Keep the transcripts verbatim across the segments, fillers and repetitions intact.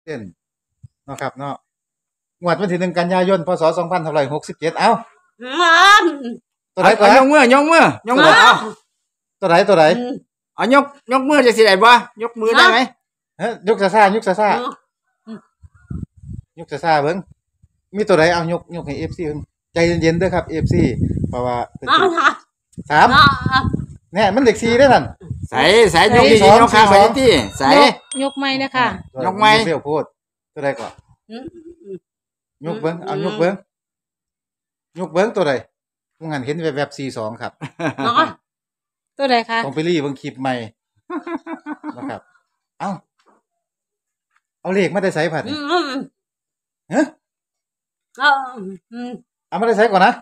ซ็นต์เนาะครับเนาะงวดวันที่หนึ่งกันยายนพศสองพันหกสิบเจ็ดเอ้าตัวไหนตัวไหนยกมือยกมือยกมือเอาตัวไหนตัวไหนเอายกยกมือจะสิได้บ่ยกมือได้ไหมเฮ้ยยกซาซายกซาซายกซาซาเบิ่งมีตัวไหนเอายกยกให้ เอฟ ซี เพิ่นใจเย็นๆเด้อครับ เอฟ ซี เพราะว่าสามเนี่ยมันเด็กสี่เด้อนั่นใส่ใส่ยกดียกข้างไว้ที่ใส่ยกไม้นะคะยกไม้เบี้ยวโพดตัวใดก่อนยกเบิ่งเอายกเบิ่งยกเบิ่งตัวใดผู้งานเห็นแวบๆสี่สองครับตัวใดคะต้องไปรีเบิ่งคลิปใหม่นะครับเอ้าเอาเลขมาได้ใส่ผัดฮะเอามาได้ใส่ก่อนนะ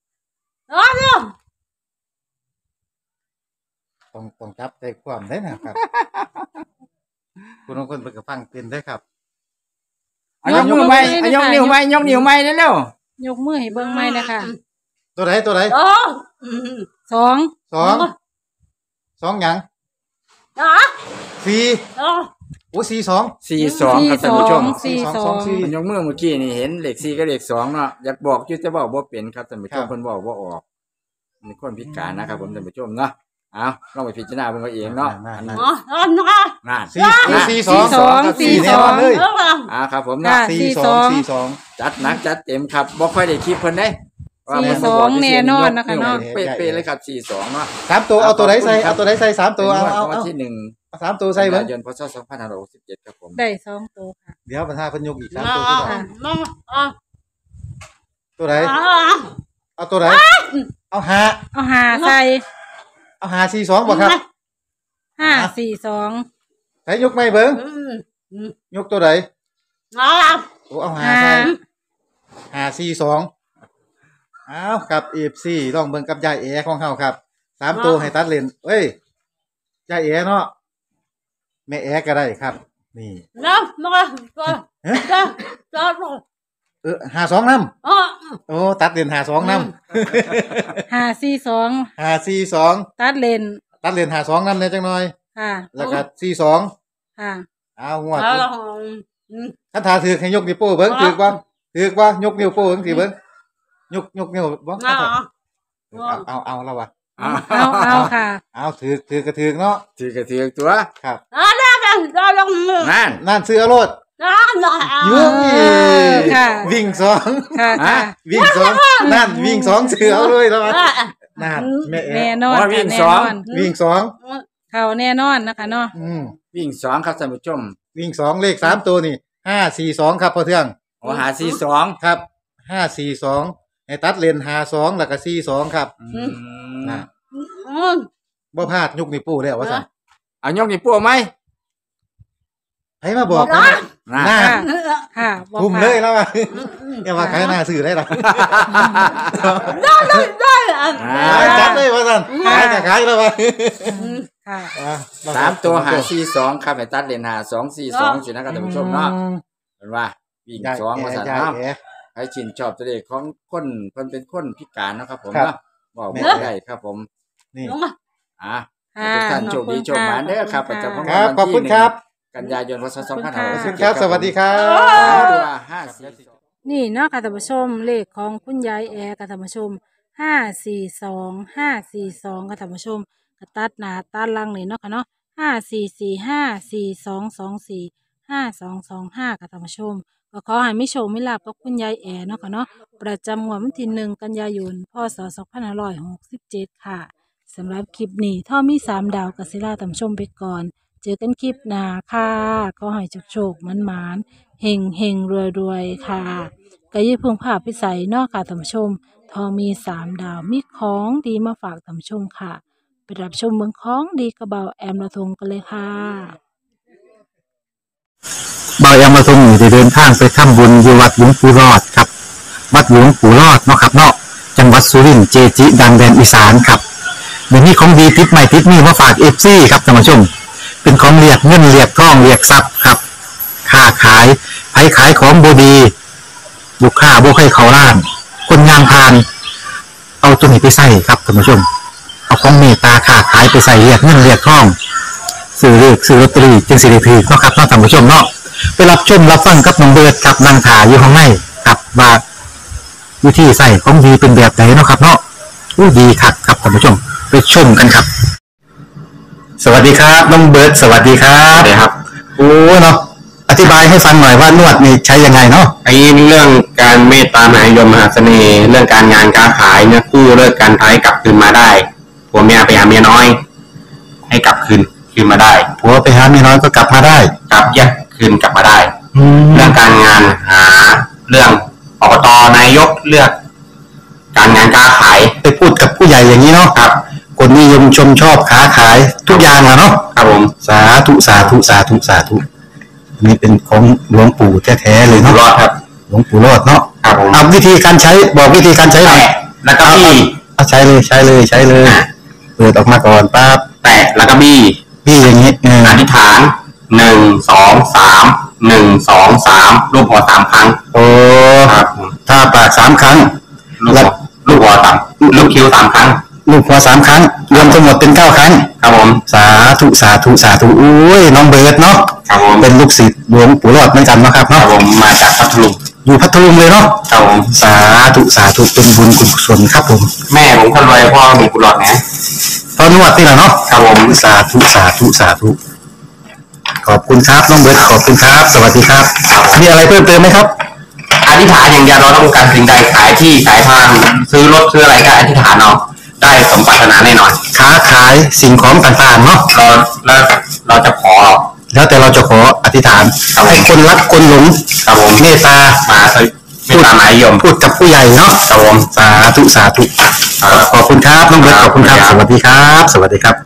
ต้องต้องจับใจความได้นะครับคุณบางคนเพิ่นก็ฟังเป็นได้ครับเอายกมือไหมเอายกนิ้วไหมยกนิ้วไหมเร็วยกมือให้เบิ่งไหมนะคะตัวไหนตัวไหนสองสองสองหยังสี่โอ้สี่สองสี่สองครับท่านผู้ชมสี่สองยกมือเมื่อกี้นี่เห็นเลขสี่กับเลขสองเนาะอยากบอกอยู่จะบอกบ่เป็นครับท่านผู้ชมเพิ่นบอกบ่ออกมีคนพิการนะครับผมท่านผู้ชมเนาะเอาลองไปพิจารณาเบิ่งเอาเองเนาะนั่นสี่สี่สองสี่สองเลยอ่าครับผมเนาะสี่สองสี่สองจัดหนักจัดเต็มครับบ่ค่อยได้คลิปเพิ่นได้สี่สองแน่นอนนะคะเนาะเป๊ะๆเลยครับสี่สองเนาะสามตัวเอาตัวไหนใส่เอาตัวไหนใส่สามตัวเอาเอาวันที่หนึ่งสามตัวใส่เบิ่งยนต์พศสองพันห้าร้อยหกสิบเจ็ดครับผมได้สองตัวค่ะเดี๋ยวประธานเพิ่นยกอีกสามตัวตัวไหนเอาตัวไหนเอาห้าเอาห้าใส่เอาห้าสี่สองบ่ครับห้าสี่สองใส่ยกไม่เบิ่งยกตัวไหนโอ้เอาห้าใส่ห้าสี่สองเอากับ เอฟ ซี ลองเบิ่งกับยายแอของเฮาครับสามตัวให้ตัดเลนเอ้ยยายแอเนาะแม่แอก็ได้ครับนี่นะมาจ้าจ้าเออห้าสองนำโอ้ตัดเลนห้าสองนำห้าสี่สองห้าสี่สองตัดเลนตัดเลนห้าสองนำแน่จังหน่อยค่ะแล้วก็สี่สองค่ะเอางวดคันถ้าถือให้ยกนิ้วโป้เบิ่งถือบ่ถือบ่ยกนิ้วโป้จังซี่เบิ่งยกยกนิ้วบ่เอาเอาเอาแล้ววะเอาเอาค่ะเอาถือถือกระถือเนาะถือกระถือตัวครับนั่นนั่นซื้อเอาโลดยุ่งอีค่ะวิ่งสองค่ะวิ่งสองนั่นวิ่งสองซื้อเอาเลยแล้วนั่นแน่นอนวิ่งสองวิ่งสองเขาแน่นอนนะคะเนาะวิ่งสองครับท่านผู้ชมวิ่งสองเลขสามตัวนี่ห้าสี่สองครับพ่อเทืองโอ้หาสี่สองครับห้าสี่สองให้ตัดเลนห้าสองแล้วก็สี่สองครับนะบ่พลาดยกนิ้วโป้แล้วว่าซั่นเอายกนิ้วโป้ไหมให้มาบอกนะน่าค่ะทุ่มเลยแล้วอย่าว่าใครน่าซื้อได้หรอได้ได้ได้จัดเลยว่าซั่นขายก็ขายแล้วว่าค่ะสามตัวหาสี่สองครับให้ตัดเลนห้าสองสี่สองสินะครับท่านผู้ชมเนาะเห็นว่าวิ่งสองว่าซั่นเนาะให้ชินชอบตัวเลขของคนเพิ่นเป็นคนพิการนะครับผมเนาะบอกบ่ได้ครับผมนี่อ่ะทุกท่านโชคดีโชคหมานเด้อครับประจำวันที่ขอบคุณครับกันยายนพศสองพันห้าร้อยหกสิบเจ็ดครับสวัสดีครับตัวห้าสี่นี่เนาะค่ะท่านผู้ชมเลขของคุณยายแอค่ะท่านผู้ชมห้าสี่สองห้าสี่สองค่ะท่านผู้ชมกระตัดหน้าตัดหลังนี่เนาะค่ะเนาะห้าสี่สี่ห้าสี่สองสองสี่ห้าสองสองห้าค่ะท่านผู้ชมก็ขอให้มิโชคมิลาภกับคุณยายแอเนาะค่ะเนาะประจำงวดวันที่หนึ่งกันยายนพศสองพันห้าร้อยหกสิบเจ็ดค่ะสำหรับคลิปนี้ถ้ามีสามดาวกัสิลาท่านผู้ชมไปก่อนเจอกันคลิปหน้าค่ะก็ให้โชคๆมันๆเฮงเฮงรวยรวยค่ะก็ยิ่งพึ่งพาพิสัยเนาะค่ะท่านผู้ชมทอมีสามดาวมีของดีมาฝากท่านผู้ชมค่ะไปรับชมเมืองของดีกระเบาแอมละทงกันเลยค่ะบายามาทรงอยู่เดินทางไปทำบุญอยู่วัดหลวงปู่รอดครับวัดหลวงปู่รอดเนาะครับเนาะจังหวัดสุรินทร์เจจิดังแดนอีสานครับเดี๋ยวนี้ของดีติดใหม่ติดนี่มาฝากเอฟซีครับท่านผู้ชมเป็นของเรียกเงินเรียกทองเรียกทรัพย์ครับค้าขายไผขายของบดีลูกค้าบ่ใครเขาล้านคนงานพานเอาตัวนี้ไปใส่ครับท่านผู้ชมเอาของเมตตาค้าขายไปใส่เรียกเงินเรียกทองซื้อเลือกซื้อลอตเตอรี่จึงสิริพีเนาะครับท่านผู้ชมเนาะไปรับชมรับฟังกับน้องเบิร์ดกับนางถาอยู่ข้างในกับว่าวิธีใส่ของดีเป็นแบบไหนเนาะครับเนาะอู้ดีคักครับท่านผู้ชมไปชมกันครับสวัสดีครับน้องเบิร์ดสวัสดีครับสวัสดีครับโอ้เนาะอธิบายให้ฟังหน่อยว่านวดนี่ใช้ยังไงเนาะไอ้เรื่องการเมตตามหานิยมมหาเสน่ห์เรื่องการงานการขายเนี่ยคู่เลิกการท้ายกลับคืนมาได้ผัวเมียไปหาเมียน้อย ให้กลับคืนคืนมาได้ผัวไปหาเมียน้อยก็กลับมาได้กลับแยกคืนกลับมาได้เรื่องการงานหาเรื่องอบตนายกเลือก การงานการขายไปพูดกับผู้ใหญ่อย่างนี้เนาะครับคนนิยมชมชอบค้าขายทุกอย่างอะเนาะครับผมสาธุสาธุสาธุสาธุนี่เป็นของหลวงปู่แท้ๆเลยเนาะรอดครับหลวงปู่รอดเนาะครับผมเอาวิธีการใช้บอกวิธีการใช้หน่อยแล้วก็บี้เอาใช้เลยใช้เลยใช้เลยเปิดออกมาก่อนปั๊บแตะแล้วก็บี้บี้อย่างนี้อธิษฐานหนึ่งสองสามหนึ่งสองสามรูปหัวสามครั้งโอ้ครับถ้าปากสามครั้งแล้วลูกหัวสามลูกคิ้วสามครั้งลูกหัวสามครั้งรวมทั้งหมดเป็นเก้าครั้งครับผมสาธุสาธุสาธุอุ้ยน้องเบิร์ดเนาะครับผมเป็นลูกศิษย์หลวงปู่รอดเหมือนกันนะครับเนาะผมมาจากพัทลุงอยู่พัทลุงเลยเนาะครับผมสาธุสาธุเป็นบุญกุศลครับผมแม่ผมคนรวยพ่อหลวงปู่รอดนะตอนนวดนี่แหละเนาะครับผมสาธุสาธุสาธุขอบคุณครับน้องเบิร์ดขอบคุณครับสวัสดีครับมีอะไรเพิ่มเติมไหมครับอธิษฐานอย่างเดียวเราต้องการสิ่งใดขายที่ขายทางซื้อรถซื้ออะไรก็อธิษฐานเอาได้สมปรารถนาแน่นอนค้าขายสิ่งของต่างๆเนาะเราเราเราจะขอแล้วแต่เราจะขออธิษฐานให้คนรักคนหลงครับผมเมตตามาเมตตามหานิยมพูดกับผู้ใหญ่เนาะครับผมสาธุสาธุขอบคุณครับน้องเบิร์ตขอบคุณครับสวัสดีครับสวัสดีครับ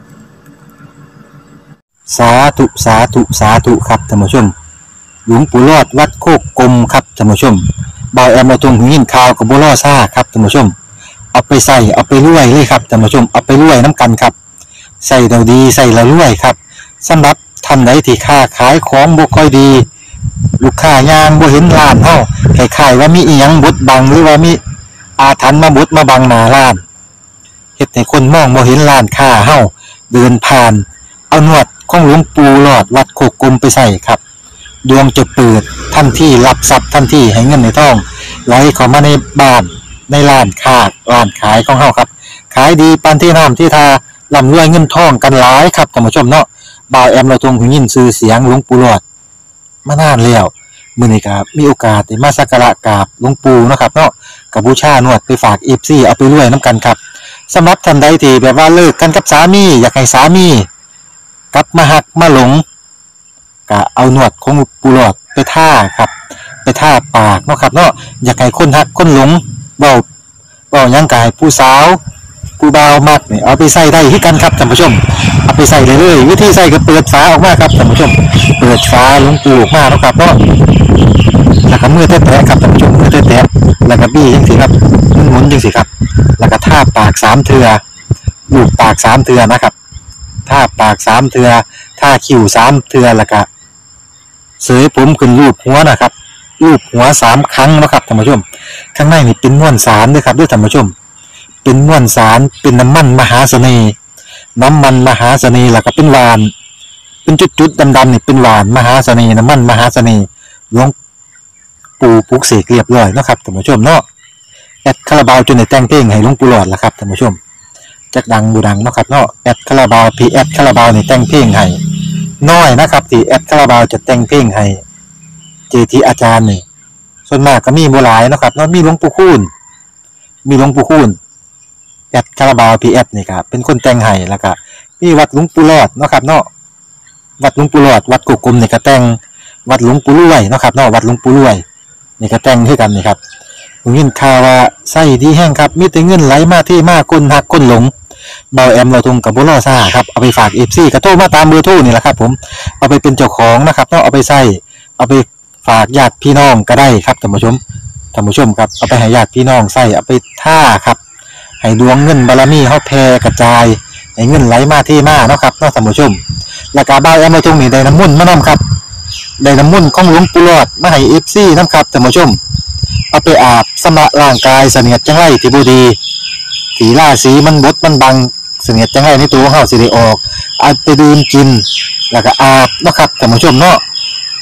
สาธุสาธุสาธุครับท่านผู้ชมหลวงปู่รอดวัดโคกกลมครับท่านผู้ชมบ่าวแอมมาตรงหิ้งข่าวกับบัวล่อซ่าครับท่านผู้ชมเอาไปใส่เอาไปรวยเลยครับท่านผู้ชมเอาไปรวยน้ำกันครับใส่เราดีใส่เรารวยครับสำหรับท่านใดที่ค้าขายของบ่ค่อยดีลูกค้ายางบ่เห็นร้านเฮาคล้ายๆว่ามีอีหยังบดบังหรือว่ามีอาถรรพ์มาบดมาบังหน้าร้านเฮ็ดให้คนมองบ่เห็นร้านค้าเฮาเดินผ่านเอานวดของหลวงปู่หลอดวัดโคกกลมไปใส่ครับดวงจะเปิดทันทีรับทรัพย์ทันทีให้เงินในท้องไหลเข้ามาในบ้านในร้านค้าร้านขายของเฮาครับขายดีปานที่น้ำที่ทาร่ำรวยเงินทองกันหลายครับท่านผู้ชมเนาะบ่าวแอมเราทรงหูยินชื่อเสียงหลวงปู่หลอดมานานแล้วมื้อนี้ครับมีโอกาสได้มาสักการะกราบหลวงปู่เนาะครับเนาะกับบูชานวดไปฝาก เอฟ ซี เอาไปรวยน้ำกันครับสำหรับท่านใดที่แบบว่าเลิกกันกับสามีอยากให้สามีกลับมาหักมาหลงก็เอาหนวดของปูหลอดไปท่าครับไปท่าปากเนาะครับเนาะอยากให้คนหักคนหลงเบาเบายังกายผู้สาวผู้บ่าวมักนี่เอาไปใส่ได้ที่กันครับท่านผู้ชมเอาไปใส่เลยเลยวิธีใส่ก็เปิดฝาออกมาครับท่านผู้ชมเปิดฝาหลวงปูออกมาแล้วครับเนาะแล้วก็มือแตะๆครับท่านผู้ชมมือแตะๆแล้วก็บี้จังสิครับหมุนจังสิครับแล้วก็ท่าปากสามเทือลูบปากสามเทือนะครับท่าปากสามเทือท่าคิ้วสามเทือแล้วก็เสยผมขึ้นรูปหัวนะครับรูปหัวสามครั้งนะครับท่านผู้ชมข้างในนี่เป็นม้วนสารด้วยครับด้วยท่านผู้ชมเป็นม้วนสารเป็นน้ำมันมหาเสน่ห์น้ำมันมหาเสน่ห์แล้วก็เป็นหวานเป็นจุดๆดำๆนี่เป็นหวานมหาเสน่ห์น้ำมันมหาเสน่ห์หลวงปู่ปลุกเสกเรียบร้อยนะครับท่านผู้ชมเนาะแอดคาราบาวจนได้แต่งเพลงให้หลวงปู่หลอดแล้วครับท่านผู้ชมจักดังบูดังเนาะครับเนาะแอดคาราบาวพีแอดคาราบาวนี่แต่งเพลงให้น้อยนะครับที่แอดคาราบาวจะแต่งเพลงให้เจทีอาจารย์นี่ส่วนมากก็มีโบราณนะครับเนาะมีหลวงปู่คูณมีหลวงปู่คูณแอดคาราบาวพีแอดนี่ครับเป็นคนแต่งให้แล้วก็มีวัดหลวงปู่หลอดเนาะครับเนาะวัดหลวงปู่หลอดวัดกุกกลมนี่ก็แต่งวัดหลวงปู่รวยเนาะครับเนาะวัดหลวงปู่รวยนี่ก็แต่งให้กันนี่ครับผมยินข่าวว่าไส้ดีแห้งครับมีแต่เงินไหลมาที่มากคนหักคนหลงเบาแอมเราทงกับบุญรอซ่าครับเอาไปฝากเอฟซีกระโทรมาตามเบอร์โทรนี่แหละครับผมเอาไปเป็นเจ้าของนะครับต้องเอาไปใส่เอาไปฝากญาติพี่น้องก็ได้ครับท่านผู้ชมท่านผู้ชมครับเอาไปให้ญาติพี่น้องใส่เอาไปท่าครับให้ดวงเงินบารมีเขาแผ่กระจายให้เงินไหลมาที่มาเนาะครับท่านผู้ชมแล้วก็เบาแอมเราทงนี่ได้น้ำมุ่นมานำครับได้น้ำมุ่นของหลวงปู่หลอดมาให้เอฟซีน้ำครับท่านผู้ชมเอาไปอาบสำระร่างกายเสนียดจังไรที่บุดีสีล่าสีมันบดมันบังเสนียดจังไรในตัวของเฮาสิได้ออกเอาไปดื่มกินแล้วก็อาบนะครับท่านผู้ชมเนาะ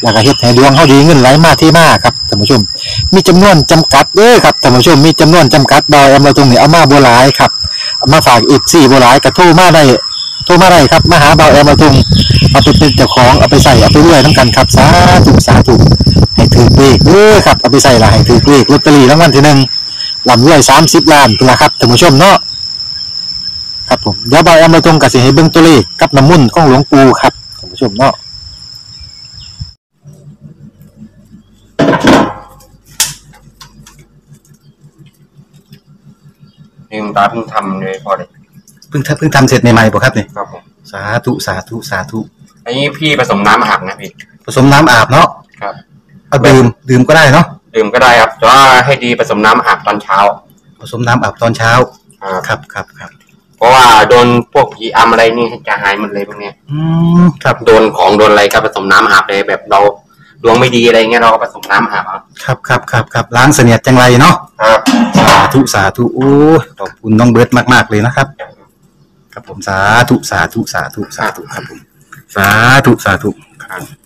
แล้วก็เฮ็ดให้ดวงเฮาดีเงินไหลมาที่มาครับท่านผู้ชมมีจำนวนจำกัดเด้อครับท่านผู้ชมมีจำนวนจำกัดบ่แอมเราตรงนี้เอามาบ่หลายครับเอามาฝาก เอฟ ซี บ่หลายก็โทรมาได้โทรมาได้ครับมาหาบ่แอมเราตรงเอาไปเป็นเจ้าของเอาไปใส่เอาไปรวยนำกันครับสาธุสาธุให้ถือเลขเด้อครับเอาไปใส่ล่ะให้ถือเลขลอตเตอรี่รางวัลที่หนึ่งร่ำรวยสามสิบล้านพุ่นล่ะครับท่านผู้ชมเนาะครับผมเดี๋ยวบ่าวแอมเราตรงกับสิให้เบิ่งตัวเลขกับน้ำมุ่นต์ของหลวงปู่ครับท่านผู้ชมเนาะนี่คุณตาเพิ่งทำเลยพอเลยเพิ่งเพิ่งทำเสร็จใหม่ๆป่ะครับเนี่ยครับผมสาธุสาธุสาธุอันนี้พี่ผสมน้ำอาบนะพี่ผสมน้ำอาบเนาะครับเอาดื่มดื่มก็ได้เนาะดื่มก็ได้ครับแต่ว่าให้ดีผสมน้ำอาบตอนเช้าผสมน้ำอาบตอนเช้าครับครับครับเพราะว่าโดนพวกผีอำอะไรนี่จะหายหมดเลยพวกเนี้ยอืมครับโดนของโดนอะไรก็ผสมน้ำอาบเลยแบบเราดวงไม่ดีอะไรเงี้ยเราก็ผสมน้ำอาบครับครับครับครับล้างเสนียดจังไรเนาะครับสาธุสาธุโอ้ขอบคุณน้องเบิร์ตมากๆเลยนะครับครับผมสาธุสาธุสาธุสาธุครับผมสาธุสาธุครับ